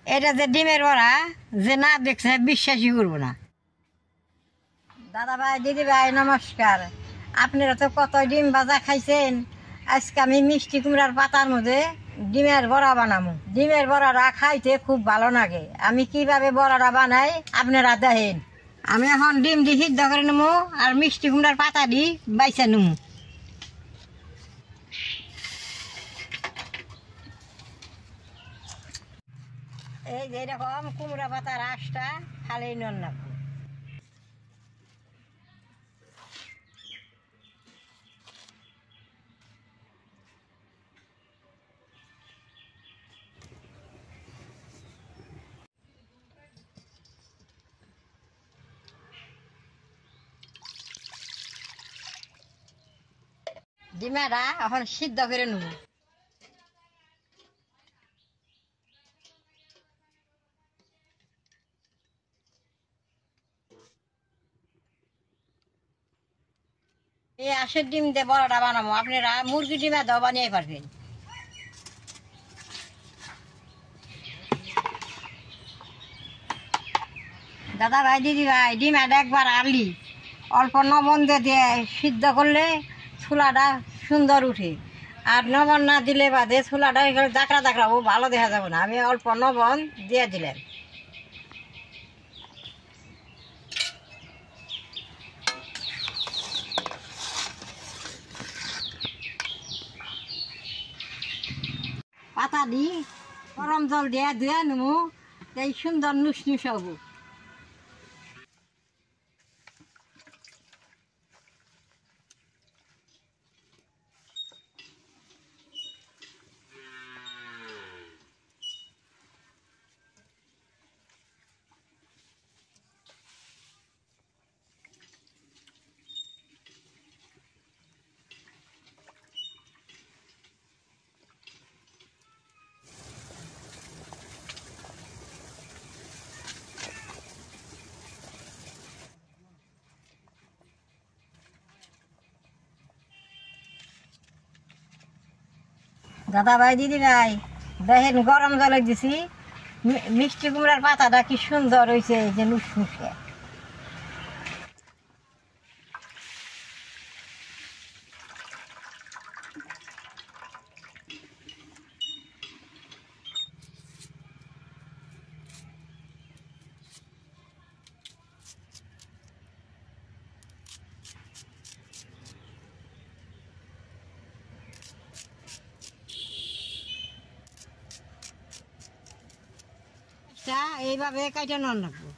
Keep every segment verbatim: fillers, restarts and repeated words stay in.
এটা যে ডিমের বড়া, যে না দেখছে বিশ্বাসই করবো না। দাদা ভাই, দিদি ভাই, নমস্কার। আপনারা তো কত ডিম ভাজা খাইছেন, আজকে আমি মিষ্টি কুমড়ার পাতার মধ্যে ডিমের বড়া বানাবো। ডিমের বড়াটা খাইতে খুব ভালো লাগে। আমি কিভাবে বড়াটা বানাই আপনারা দেখেন। আমি এখন ডিম দিয়ে সিদ্ধ করে নেবো আর মিষ্টি কুমড়ার পাতা দিয়ে বাইসা নেবো। এই যে এরকম কুমড়া পাতার আঁশটা খালি নন না। ডিমেরা এখন সিদ্ধ করে নেব। এই আঁশের ডিম দিয়ে বড়াটা বানাবো। আপনারা মুরগি ডিমে দাও বানিয়ে পারবেন। দাদা ভাই, দিদি ভাই, ডিমেটা একবার আলি অল্প লবণ দিয়ে দিয়ে সিদ্ধ করলে ছোলাটা সুন্দর উঠে। আর লবণ না দিলে বাদে ছোলাটা দাকড়া দাকড়া ও ভালো দেখা যাবে না। আমি অল্প লবণ দিয়ে দিলেন। পাতা দি গরম জল দিয়ে ধুয়ে নেবো, এই সুন্দর নুস নুস হবো। দাদা ভাই, দিদি ভাই, দেখেন গরম জলে দিছি, মিষ্টি কুমড়ার পাতাটা কি সুন্দর হয়েছে, যে নুসনুসে। এইভাবে কাইটা নন রাখবো।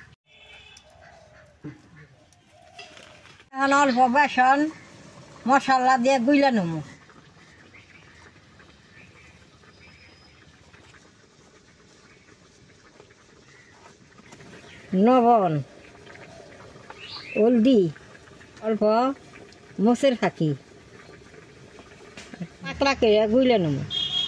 এখন অল্প বেসন মশলা দিয়ে গুইলা নেবো। লবণ, হলদি, অল্প মোচের ফাঁকি পাতলা করে গুইলা নেবো।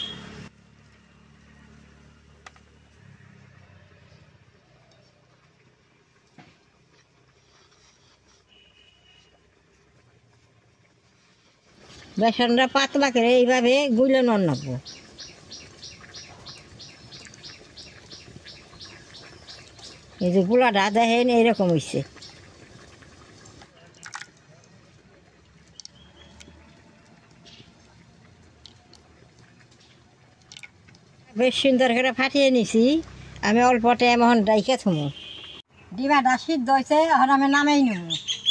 বেসনটা পাতলা করে এইভাবে গুলে নন রাখবো। এই যে গুলাটা দেখেন এইরকম হয়েছে। বেশ সুন্দর করে ফাটিয়ে নিছি। আমি অল্প টাইম এখন ডাইকে থুমো। ডিমাটা সিদ্ধ হয়েছে, এখন আমি নামেই নেব।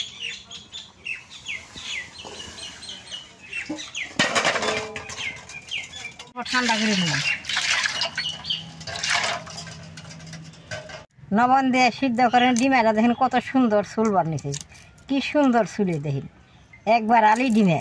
ঠান্ডা করে নেব। লবণ দিয়ে সিদ্ধ করেন ডিমেটা দেখেন কত সুন্দর চুল বানিয়েছে। কি সুন্দর চুলে দেখেন, একবার আলি ডিমে।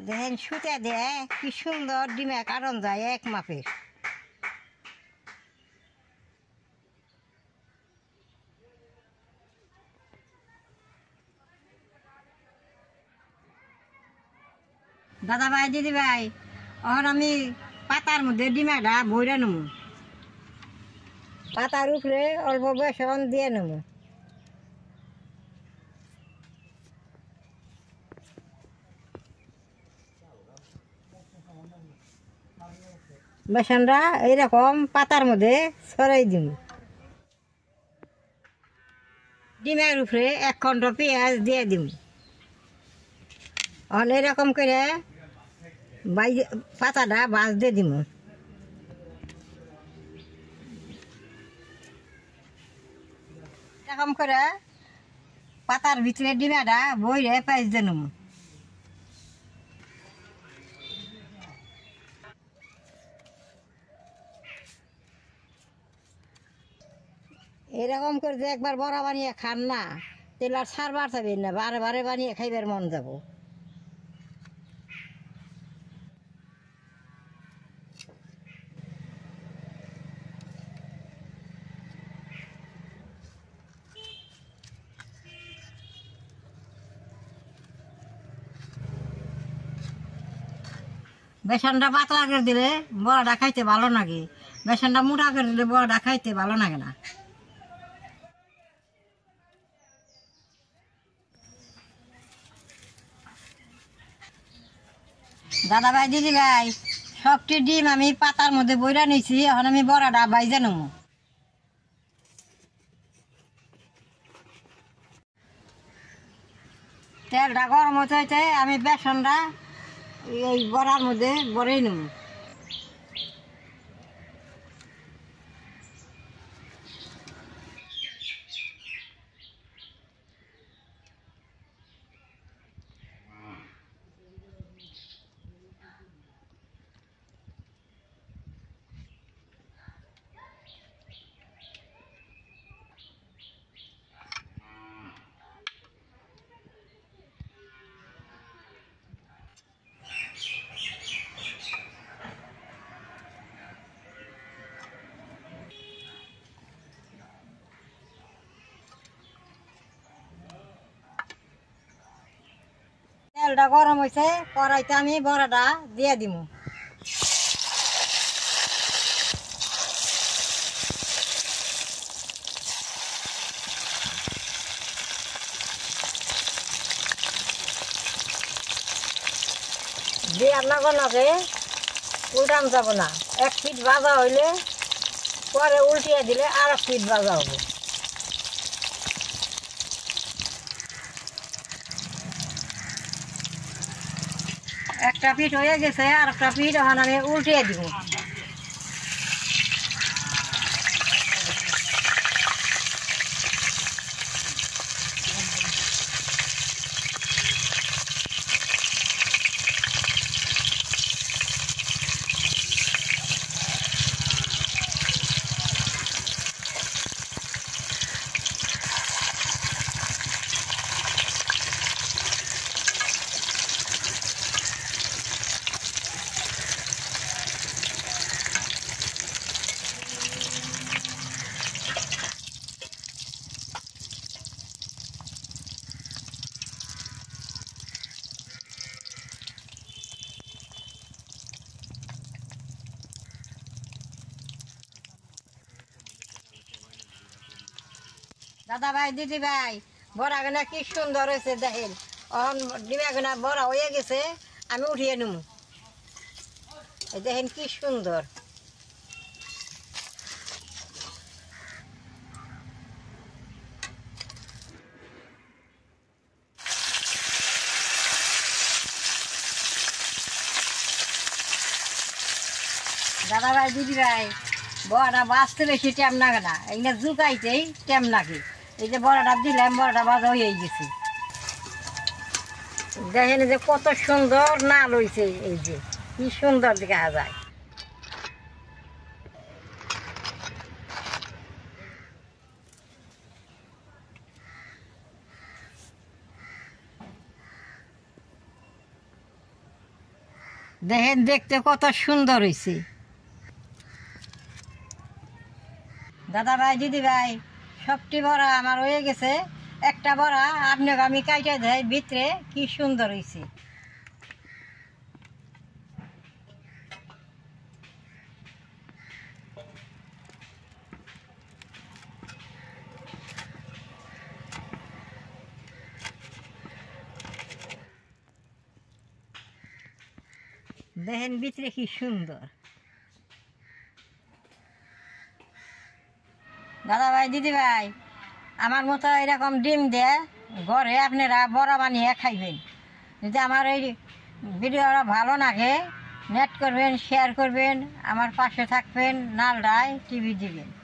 দেখেন সুতা দিয়ে কি সুন্দর ডিমে কারণ যায় এক মাপের। দাদা ভাই দিদি ভাই এখন আমি পাতার মধ্যে ডিমাটা ভরে নেব। পাতার উপরে অল্প বেসন দিয়ে নেব। বেসনটা এইরকম পাতার মধ্যে ছড়াই দিব। ডিমের উপরে এক খণ্ড পেঁয়াজ দিয়ে দিব। এখন এরকম করে পাতাটা ভাজতে দিব। এরকম করে পাতার ভিতরে ডিমাটা বইরে পাইজ দিয়ে নেব। এরকম করে যে একবার বড়া বানিয়ে খান না তেল আর সারবার চাবেন না, বারে বারে বানিয়ে খাইবার মন যাব। বেসনটা পাতলা করে দিলে বড়াটা খাইতে ভালো লাগে, বেসনটা মোটা করে দিলে বড়াটা খাইতে ভালো লাগে না। দাদা ভাই দিদি ভাই সবটি ডিম আমি পাতার মধ্যে বইরা নিয়েছি। এখন আমি বড়াটা বাইজে নেব। তেলটা গরম হতে হইতে আমি বেসনটা এই বড়ার মধ্যে বড়াই নেব। তেলটা গরম হয়েছে, কড়াইতে আমি বড়াটা দিয়ে দিব। দিয়ে আপনার বানাবে উল্টান যাব না। এক পিঠ ভাজা হইলে পরে উল্টিয়ে দিলে আর এক পিঠ ভাজা হবে। একটা পিঠ হয়ে গেছে, আর একটা পিঠ এখন আমি উল্টিয়ে দিব। দাদা ভাই দিদি ভাই বড়া গানা কি সুন্দর হয়েছে দেখেন। এখন ডিমা গানা বড়া হয়ে গেছে, আমি উঠিয়ে নেব। দেখেন কি সুন্দর। দাদা ভাই দিদি ভাই বড়াটা বাঁচতে বেশি টাইম লাগে না, এখানে জুকাইতেই টাইম লাগে। এই যে বড়াটা দিলাম, বড়াটা ভাজা হয়ে গেছে। দেখেন যে কত সুন্দর নাল হয়েছে, এই যে কি সুন্দর দেখা যায়। দেখেন দেখতে কত সুন্দর হয়েছে। দাদা ভাই দিদি ভাই সবটি বড়া আমার হয়ে গেছে, একটা বড়া আপনাকে আমি কাইটা দেয় ভিতরে কি সুন্দর হয়েছে। দেখেন ভিতরে কি সুন্দর। দাদা ভাই দিদি ভাই আমার মতো এরকম ডিম দিয়ে ঘরে আপনারা বড়া বানিয়ে খাইবেন। যদি আমার এই ভিডিওটা ভালো লাগে নেট করবেন, শেয়ার করবেন, আমার পাশে থাকবেন, নালডায় টিভি দিবেন।